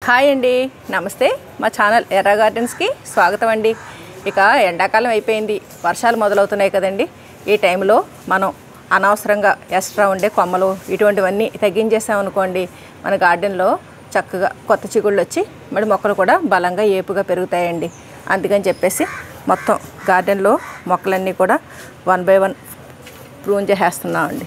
Hi అండి, నమస్తే. మా ఛానల్ ఎర్ర గార్డెన్స్కి స్వాగతం అండి. ఇక ఎండాకాలం అయిపోయింది, వర్షాలు మొదలవుతున్నాయి కదండి. ఈ టైంలో మనం అనవసరంగా ఎక్స్ట్రా ఉండే కొమ్మలు ఇటువంటివన్నీ తగ్గించేసామనుకోండి, మన గార్డెన్లో చక్కగా కొత్త చిగుళ్ళు వచ్చి మరి మొక్కలు కూడా బలంగా ఏపుగా పెరుగుతాయండి. అందుకని చెప్పేసి మొత్తం గార్డెన్లో మొక్కలన్నీ కూడా 1 by 1 ప్రూన్ చేసేస్తున్నామండి.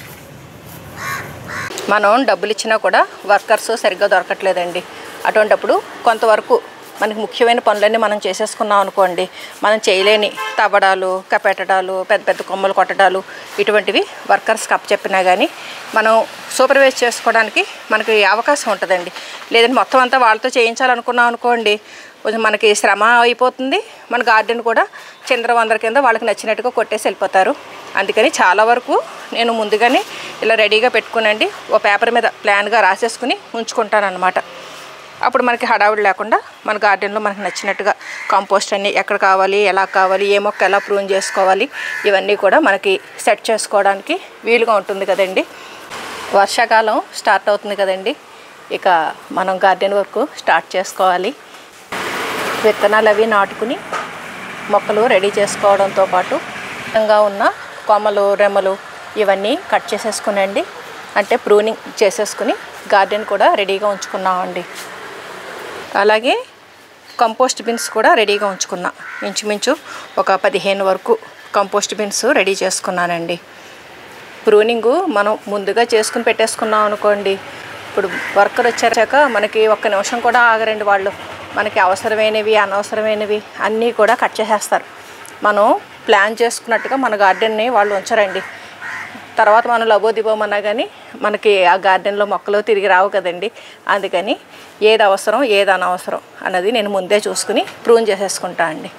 మనం డబ్బులు ఇచ్చినా కూడా వర్కర్స్ సరిగ్గా దొరకట్లేదండి. అటువంటప్పుడు కొంతవరకు మనకి ముఖ్యమైన పనులన్నీ మనం చేసేసుకున్నాం అనుకోండి, మనం చేయలేని తవ్వడాలు, కపెట్టడాలు, పెద్ద పెద్ద కొమ్మలు కొట్టడాలు ఇటువంటివి వర్కర్స్కి అప్పచెప్పినా కానీ మనం సూపర్వైజ్ చేసుకోవడానికి మనకి అవకాశం ఉంటుందండి. లేదంటే మొత్తం అంతా వాళ్ళతో చేయించాలనుకున్నాం అనుకోండి, కొంచెం మనకి శ్రమ అయిపోతుంది. మన గార్డెన్ కూడా చిందరవందర కింద వాళ్ళకి నచ్చినట్టుగా కొట్టేసి వెళ్ళిపోతారు. అందుకని చాలా వరకు నేను ముందుగానే ఇలా రెడీగా పెట్టుకునండి ఓ పేపర్ మీద ప్లాన్గా రాసేసుకుని ఉంచుకుంటానన్నమాట. అప్పుడు మనకి హడావుడి లేకుండా మన గార్డెన్లో మనకు నచ్చినట్టుగా కంపోస్ట్ అన్నీ ఎక్కడ కావాలి, ఎలా కావాలి, ఏ మొక్క ఎలా ప్రూన్ చేసుకోవాలి, ఇవన్నీ కూడా మనకి సెట్ చేసుకోవడానికి వీలుగా ఉంటుంది కదండి. వర్షాకాలం స్టార్ట్ అవుతుంది కదండి. ఇక మనం గార్డెన్ వర్క్ స్టార్ట్ చేసుకోవాలి. విత్తనాలు అవి నాటుకుని మొక్కలు రెడీ చేసుకోవడంతో పాటు విధంగా ఉన్న కొమ్మలు, రెమ్మలు ఇవన్నీ కట్ చేసేసుకునండి, అంటే ప్రూనింగ్ చేసేసుకుని గార్డెన్ కూడా రెడీగా ఉంచుకున్నామండి. అలాగే కంపోస్ట్ బిన్స్ కూడా రెడీగా ఉంచుకున్నా. ఇంచుమించు ఒక 15 వరకు కంపోస్ట్ బిన్స్ రెడీ చేసుకున్నానండి. ప్రూనింగు మనం ముందుగా చేసుకుని పెట్టేసుకున్నాం అనుకోండి, ఇప్పుడు వర్కర్ వచ్చాక మనకి ఒక్క నిమిషం కూడా ఆగరండి. వాళ్ళు మనకి అవసరమైనవి, అనవసరమైనవి అన్నీ కూడా కట్ చేసేస్తారు. మనం ప్లాన్ చేసుకున్నట్టుగా మన గార్డెన్ని వాళ్ళు ఉంచరండి. తర్వాత మనం లబోదిబోమన్నా కానీ మనకి ఆ గార్డెన్లో మొక్కలు తిరిగి రావు కదండి. అందుకని ఏది అవసరం, ఏది అనవసరం అన్నది నేను ముందే చూసుకుని ప్రూన్ చేసేసుకుంటా అండి.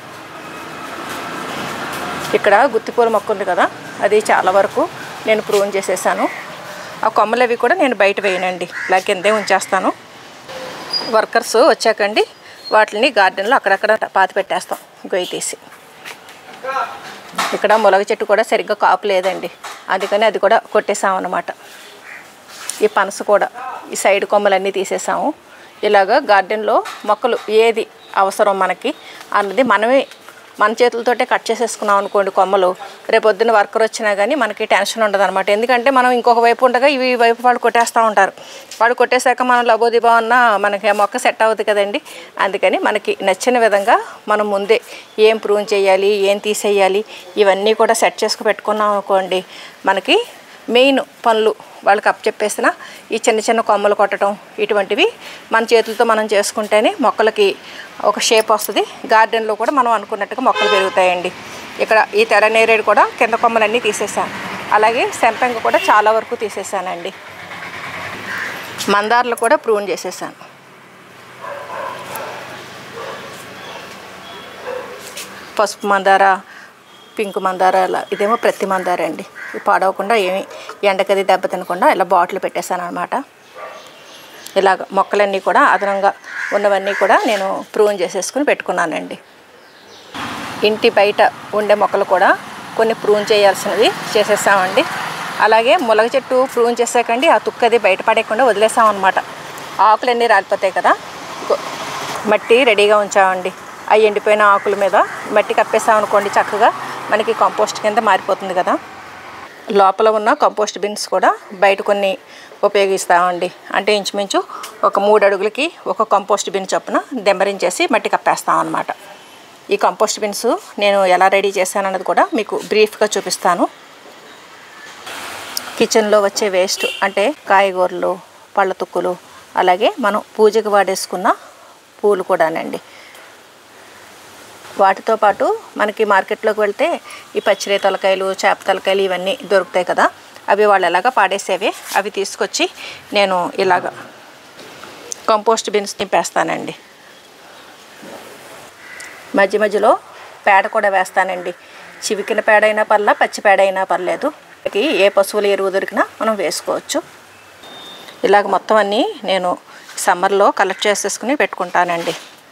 ఇక్కడ గుత్తిపూల మొక్క ఉంది కదా, అది చాలా వరకు నేను ప్రూన్ చేసేసాను. ఆ కొమ్మలు అవి కూడా నేను బయట వేయనండి, ఇలా కిందే ఉంచేస్తాను. వర్కర్స్ వచ్చాకండి వాటిని గార్డెన్లో అక్కడక్కడ పాతి పెట్టేస్తాం గొయ్యి తీసి. ఇక్కడ ములగ చెట్టు కూడా సరిగ్గా కాపు లేదండి, అందుకని అది కూడా కొట్టేసామన్నమాట. ఈ పనస కూడా ఈ సైడ్ కొమ్మలన్నీ తీసేసాము. ఇలాగ గార్డెన్లో మొక్కలు ఏది అవసరం మనకి అన్నది మనమే మన చేతులతోటే కట్ చేసేసుకున్నాం అనుకోండి కొమ్మలు, రేపొద్దున వర్కర్ వచ్చినా కానీ మనకి టెన్షన్ ఉండదు అనమాట. ఎందుకంటే మనం ఇంకొక వైపు ఉండగా ఈ వైపు వాళ్ళు కొట్టేస్తూ ఉంటారు. వాళ్ళు కొట్టేశాక మనం లబోదిబా అన్నా మనకి మొక్క సెట్ అవుతుంది కదండి. అందుకని మనకి నచ్చిన విధంగా మనం ముందే ఏం ప్రూన్ చేయాలి, ఏం తీసేయాలి ఇవన్నీ కూడా సెట్ చేసుకు పెట్టుకున్నాం అనుకోండి, మనకి మెయిన్ పనులు వాళ్ళకి అప్పచెప్పేసిన ఈ చిన్న చిన్న కొమ్మలు కొట్టడం ఇటువంటివి మన చేతులతో మనం చేసుకుంటేనే మొక్కలకి ఒక షేప్ వస్తుంది. గార్డెన్లో కూడా మనం అనుకున్నట్టుగా మొక్కలు పెరుగుతాయండి. ఇక్కడ ఈ తెల్ల నేరేడు కూడా కింద కొమ్మలన్నీ తీసేసాను. అలాగే సెంపెంగ కూడా చాలా వరకు తీసేసానండి. మందారాలు కూడా ప్రూన్ చేసేసాను. పసుపు మందార, పింక్ మందార, అలా ఇదేమో ప్రతి మందార అండి. ఇవి పాడవకుండా ఏమి ఎండకది దెబ్బ తినకుండా ఇలా బాటిల్ పెట్టేశాను అనమాట. ఇలాగ మొక్కలన్నీ కూడా అదనంగా ఉన్నవన్నీ కూడా నేను ప్రూన్ చేసేసుకుని పెట్టుకున్నానండి. ఇంటి బయట ఉండే మొక్కలు కూడా కొన్ని ప్రూన్ చేయాల్సినవి చేసేసామండి. అలాగే ములగ చెట్టు ప్రూన్ చేసాకండి ఆ తుక్కది బయటపడేయకుండా వదిలేసామన్నమాట. ఆకులన్నీ రాలిపోతాయి కదా, మట్టి రెడీగా ఉంచామండి. ఆ ఎండిపోయిన ఆకుల మీద మట్టి కప్పేసామనుకోండి, చక్కగా మనకి కంపోస్ట్ కింద మారిపోతుంది కదా. లోపల ఉన్న కంపోస్ట్ బిన్స్ కూడా బయట కొన్ని ఉపయోగిస్తామండి. అంటే ఇంచుమించు ఒక 3 అడుగులకి ఒక కంపోస్ట్ బిన్ చొప్పున దెంబరించేసి మట్టి కప్పేస్తాం అన్నమాట. ఈ కంపోస్ట్ బిన్స్ నేను ఎలా రెడీ చేశానన్నది కూడా మీకు బ్రీఫ్గా చూపిస్తాను. కిచెన్లో వచ్చే వేస్ట్ అంటే కాయగూరలు, పళ్ళ తుక్కులు, అలాగే మనం పూజకు వాడేసుకున్న పూలు కూడానండి. వాటితో పాటు మనకి మార్కెట్లోకి వెళ్తే ఈ పచ్చిరే తలకాయలు, చేప తలకాయలు ఇవన్నీ దొరుకుతాయి కదా, అవి వాళ్ళు ఎలాగ పాడేసేవే అవి తీసుకొచ్చి నేను ఇలాగ కంపోస్ట్ బిన్స్ నింపేస్తానండి. మధ్య మధ్యలో పేడ కూడా వేస్తానండి. చివికిన పేడ అయినా పర్లా, పచ్చి పేడ అయినా పర్లేదు. ఏ పశువుల ఎరువు దొరికినా మనం వేసుకోవచ్చు. ఇలాగ మొత్తం అన్నీ నేను సమ్మర్లో కలెక్ట్ చేసేసుకుని పెట్టుకుంటానండి.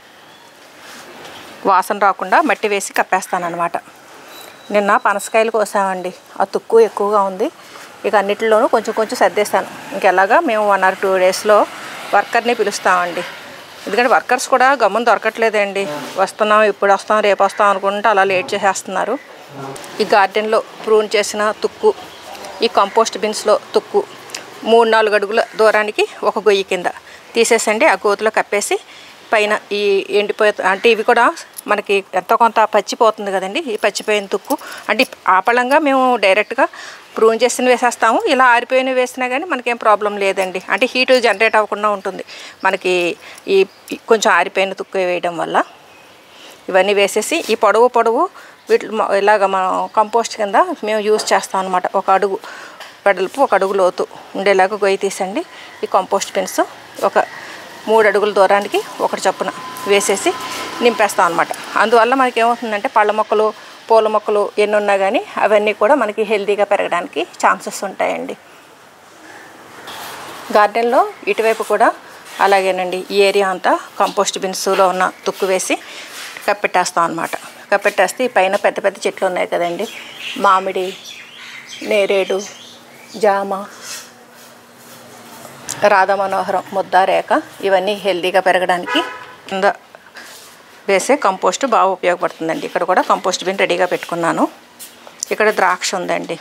వాసన రాకుండా మట్టి వేసి కప్పేస్తానమాట. నిన్న పనసకాయలు కోసామండి, ఆ తుక్కు ఎక్కువగా ఉంది. ఇక అన్నిటిలోనూ కొంచెం కొంచెం సర్దేశాను. ఇంకెలాగా మేము 1 or 2 డేస్లో వర్కర్ని పిలుస్తామండి. ఎందుకంటే వర్కర్స్ కూడా గమ్మున దొరకట్లేదండి. వస్తున్నాం, ఇప్పుడు వస్తాం, రేపు వస్తాం అనుకుంటే అలా లేట్ చేసేస్తున్నారు. ఈ గార్డెన్లో ప్రూన్ చేసిన తుక్కు, ఈ కంపోస్ట్ బిన్స్లో తుక్కు 3-4 అడుగుల దూరానికి ఒక గొయ్యి కింద తీసేసండి. ఆ గోతులో కప్పేసి పైన ఈ ఎండిపోయే అంటే ఇవి కూడా మనకి ఎంతో కొంత పచ్చిపోతుంది కదండి. ఈ పచ్చిపోయిన తుక్కు అంటే ఆపళంగా మేము డైరెక్ట్గా ప్రూన్ చేసిన వేసేస్తాము. ఇలా ఆరిపోయినవి వేసినా కానీ మనకేం ప్రాబ్లం లేదండి. అంటే హీట్ జనరేట్ అవ్వకుండా ఉంటుంది మనకి ఈ కొంచెం ఆరిపోయిన తుక్కు వేయడం వల్ల. ఇవన్నీ వేసేసి ఈ పొడవు వీటి ఇలాగ మనం కంపోస్ట్ కింద మేము యూజ్ చేస్తాం అనమాట. 1 అడుగు వెడల్పు 1 అడుగు లోతు ఉండేలాగా గొయ్యి తీసండి. ఈ కంపోస్ట్ బిన్స్ ఒక 3 అడుగుల దూరానికి 1 చొప్పున వేసేసి నింపేస్తాం అనమాట. అందువల్ల మనకి ఏమవుతుందంటే పళ్ళ మొక్కలు, పూల మొక్కలు ఎన్ని ఉన్నా కానీ అవన్నీ కూడా మనకి హెల్తీగా పెరగడానికి ఛాన్సెస్ ఉంటాయండి. గార్డెన్లో ఇటువైపు కూడా అలాగేనండి. ఈ ఏరియా అంతా కంపోస్ట్ బిన్స్లో ఉన్న తుక్కు వేసి కప్పెట్టేస్తాం అనమాట. కప్పెట్టేస్తే ఈ పైన పెద్ద పెద్ద చెట్లు ఉన్నాయి కదండి, మామిడి, నేరేడు, జామ, రాధా మనోహరం, ముద్దారేక ఇవన్నీ హెల్తీగా పెరగడానికి కింద వేసే కంపోస్ట్ బాగా ఉపయోగపడుతుందండి. ఇక్కడ కూడా కంపోస్ట్ బిన్ రెడీగా పెట్టుకున్నాను. ఇక్కడ ద్రాక్ష ఉందండి,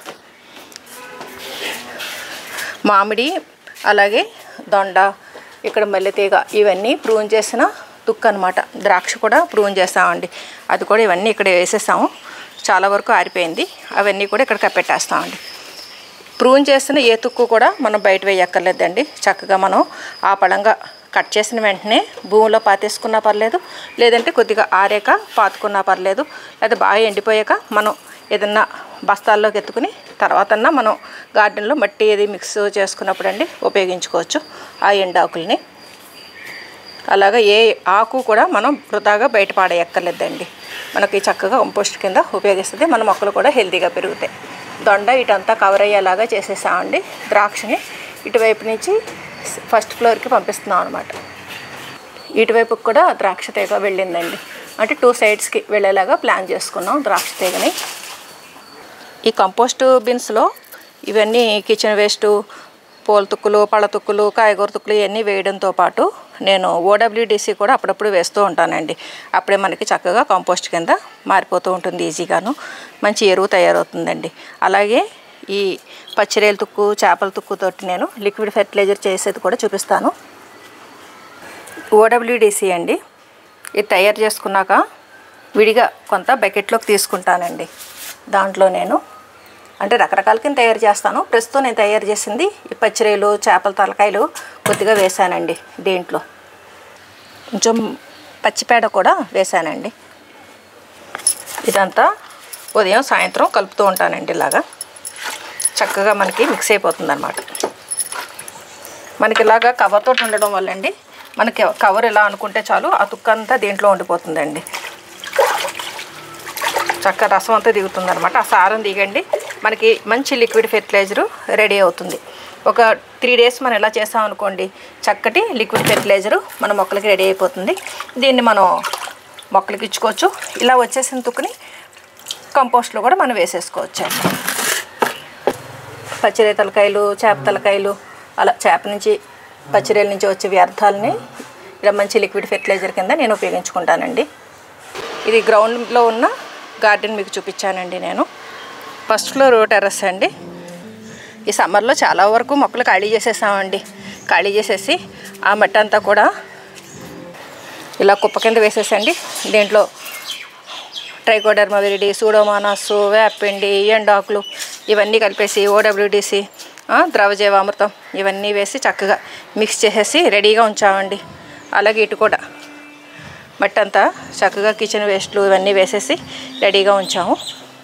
మామిడి, అలాగే దొండ, ఇక్కడ మల్లెతీగ ఇవన్నీ ప్రూన్ చేసిన తుక్కు అనమాట. ద్రాక్ష కూడా ప్రూన్ చేస్తామండి. అది కూడా ఇవన్నీ ఇక్కడ వేసేసాము. చాలా వరకు ఆరిపోయింది. అవన్నీ కూడా ఇక్కడ కప్పెట్టేస్తామండి. ప్రూన్ చేసిన ఏ తుక్కు కూడా మనం బయట వేయక్కర్లేదండి. చక్కగా మనం ఆ పళంగా కట్ చేసిన వెంటనే భూమిలో పాతేసుకున్నా పర్లేదు, లేదంటే కొద్దిగా ఆరాక పాతుకున్నా పర్లేదు, లేదా బాగా ఎండిపోయాక మనం ఏదన్నా బస్తాల్లోకి ఎత్తుకుని తర్వాతన్నా మనం గార్డెన్లో మట్టి ఏది మిక్స్ చేసుకున్నప్పుడు అండి ఉపయోగించుకోవచ్చు ఆ ఎండాకుల్ని. అలాగా ఏ ఆకు కూడా మనం వృధాగా బయట పాడేయక్కర్లేదండి. మనకి చక్కగా కంపోస్ట్ కింద ఉపయోగిస్తుంది. మన మొక్కలు కూడా హెల్తీగా పెరుగుతాయి. దొండ ఇటంతా కవర్ అయ్యేలాగా చేసేసామండి. ద్రాక్షని ఇటువైపు నుంచి ఫస్ట్ ఫ్లోర్కి పంపిస్తున్నాం అనమాట. ఇటువైపుకి కూడా ద్రాక్ష తీగ వెళ్ళిందండి. అంటే 2 సైడ్స్కి వెళ్ళేలాగా ప్లాన్ చేసుకున్నాం ద్రాక్ష తీగని. ఈ కంపోస్ట్ బిన్స్లో ఇవన్నీ కిచెన్ వేస్టు, పూల తుక్కులు, పళ్ళ తుక్కులు, కాయగూర తుక్కులు ఇవన్నీ వేయడంతో పాటు నేను OWDC కూడా అప్పుడప్పుడు వేస్తూ ఉంటానండి. అప్పుడే మనకి చక్కగా కంపోస్ట్ కింద మారిపోతూ ఉంటుంది, ఈజీగాను మంచి ఎరువు తయారవుతుందండి. అలాగే ఈ పచ్చిరేల తుక్కు, చేపల తుక్కుతోటి నేను లిక్విడ్ ఫెర్టిలైజర్ చేసేది కూడా చూపిస్తాను. OWDC అండి. ఇది తయారు చేసుకున్నాక విడిగా కొంత బకెట్లోకి తీసుకుంటానండి. దాంట్లో నేను అంటే రకరకాల కింద తయారు చేస్తాను. ప్రస్తుతం నేను తయారు చేసింది ఈ పచ్చిరేలు, చేపల తలకాయలు కొద్దిగా వేసానండి. దీంట్లో కొంచెం పచ్చిపేడ కూడా వేసానండి. ఇదంతా ఉదయం సాయంత్రం కలుపుతూ ఉంటానండి. ఇలాగా చక్కగా మనకి మిక్స్ అయిపోతుంది అన్నమాట. మనకి ఇలాగా కవర్తో ఉండడం వల్ల అండి మనకి కవర్ ఇలా అనుకుంటే చాలు, ఆ తుక్కు అంతా దీంట్లో ఉండిపోతుందండి. చక్కగా రసం అంతా దిగుతుంది అనమాట. ఆ సారం దిగండి మనకి మంచి లిక్విడ్ ఫెర్టిలైజరు రెడీ అవుతుంది. ఒక 3 డేస్ మనం ఇలా చేసాం అనుకోండి, చక్కటి లిక్విడ్ ఫెర్టిలైజరు మన మొక్కలకి రెడీ అయిపోతుంది. దీన్ని మనం మొక్కలకి ఇచ్చుకోవచ్చు. ఇలా వచ్చేసిన తుక్కుని కంపోస్ట్లో కూడా మనం వేసేసుకోవచ్చు. పచ్చిరే తలకాయలు, చేప తలకాయలు, అలా చేప నుంచి పచ్చిరేల నుంచి వచ్చే వ్యర్థాలని ఇలా మంచి లిక్విడ్ ఫెర్టిలైజర్ కింద నేను ఉపయోగించుకుంటానండి. ఇది గ్రౌండ్లో ఉన్న గార్డెన్ మీకు చూపించానండి నేను. ఫస్ట్ ఫ్లోర్ టెర్రస్ అండి. ఈ సమ్మర్లో చాలా వరకు మొక్కలు ఖాళీ చేసేసామండి. ఖాళీ చేసేసి ఆ మట్టి అంతా కూడా ఇలా కుప్ప కింద వేసేసండి. దీంట్లో ట్రైకోడర్మా విరిడి, సూడోమోనాస్, వేపిండి, ఎండాకులు ఇవన్నీ కలిపేసి OWDC, ద్రవజీవామృతం ఇవన్నీ వేసి చక్కగా మిక్స్ చేసేసి రెడీగా ఉంచామండి. అలాగే ఇటు కూడా మట్టి అంతా చక్కగా కిచెన్ వేస్ట్లు ఇవన్నీ వేసేసి రెడీగా ఉంచాము.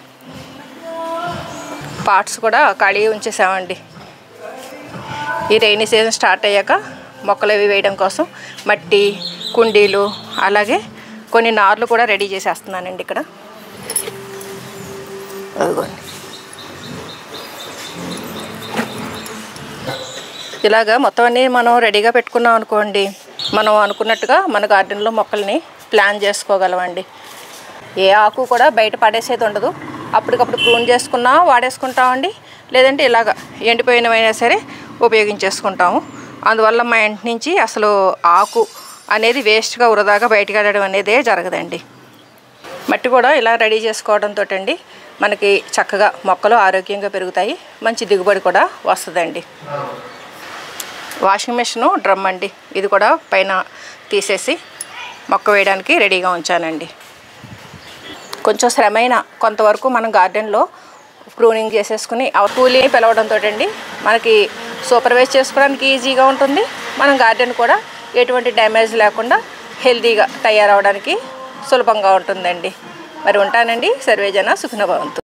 పాట్స్ కూడా ఖాళీ ఉంచేసామండి. ఈ రైనీ సీజన్ స్టార్ట్ అయ్యాక మొక్కలు అవి వేయడం కోసం మట్టి, కుండీలు, అలాగే కొన్ని నార్లు కూడా రెడీ చేసేస్తున్నానండి ఇక్కడ. అదిగోండి ఇలాగా మొత్తం అన్నీ మనం రెడీగా పెట్టుకున్నాం అనుకోండి, మనం అనుకున్నట్టుగా మన గార్డెన్లో మొక్కల్ని ప్లాన్ చేసుకోగలమండి. ఏ ఆకు కూడా బయట పడేసేది ఉండదు. అప్పటికప్పుడు ప్రూన్ చేసుకున్నా వాడేసుకుంటామండి, లేదంటే ఇలాగ ఎండిపోయినవైనా సరే ఉపయోగించేసుకుంటాము. అందువల్ల మా ఇంటి నుంచి అసలు ఆకు అనేది వేస్ట్గా వృధాగా బయటకు వెళ్ళడం అనేదే జరగదండి. మట్టి కూడా ఇలా రెడీ చేసుకోవడంతో అండి మనకి చక్కగా మొక్కలు ఆరోగ్యంగా పెరుగుతాయి, మంచి దిగుబడి కూడా వస్తుందండి. వాషింగ్ మెషిన్ డ్రమ్ అండి, ఇది కూడా పైన తీసేసి మొక్క వేయడానికి రెడీగా ఉంచానండి. కొంచెం శ్రమైన కొంతవరకు మనం గార్డెన్లో ప్రూనింగ్ చేసేసుకుని కూలీని పిలవడంతో అండి మనకి సూపర్వైజ్ చేసుకోవడానికి ఈజీగా ఉంటుంది. మనం గార్డెన్ కూడా ఎటువంటి డ్యామేజ్ లేకుండా హెల్తీగా తయారవడానికి సులభంగా ఉంటుందండి. మరి ఉంటానండి. సర్వేజన సుఖినో భవంతు.